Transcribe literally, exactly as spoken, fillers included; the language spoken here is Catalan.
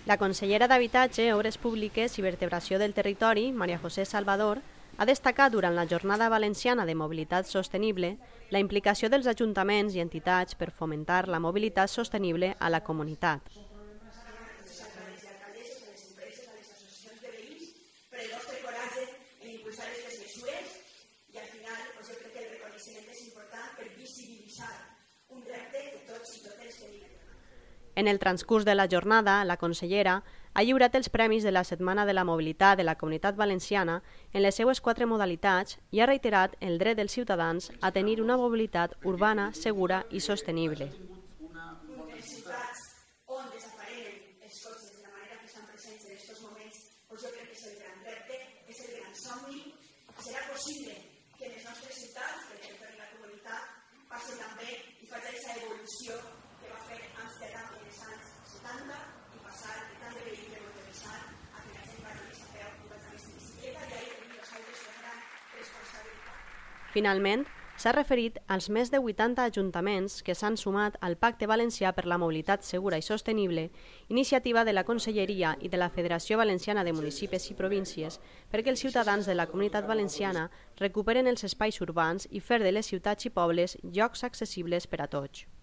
La consellera d'Habitatge, Obres Públiques i Vertebració del Territori, Maria José Salvador, ha destacat durant la Jornada Valenciana de Mobilitat Sostenible la implicació dels ajuntaments i entitats per fomentar la mobilitat sostenible a la comunitat. En el transcurs de la jornada, la consellera ha lliurat els premis de la Setmana de la Mobilitat de la Comunitat Valenciana en les seues quatre modalitats i ha reiterat el dret dels ciutadans a tenir una mobilitat urbana, segura i sostenible. En ciutats on desapareixen els cotxes de la manera que estan presents en aquests moments, jo crec que és el gran repte, és el gran somni. Serà possible que en les nostres ciutats, que el territori de la comunitat, passi també i faci aquesta evolució que va fer Amsterdam en els anys setanta i passar de tant de vehicle motoritzat a que la gent vagi més a peu i vagi més de bicicleta, i ahir tenim nosaltres una gran responsabilitat. Finalment, s'ha referit als més de vuitanta ajuntaments que s'han sumat al Pacte Valencià per la Mobilitat Segura i Sostenible, iniciativa de la Conselleria i de la Federació Valenciana de Municipis i Províncies, perquè els ciutadans de la Comunitat Valenciana recuperen els espais urbans i fer de les ciutats i pobles llocs accessibles per a tots.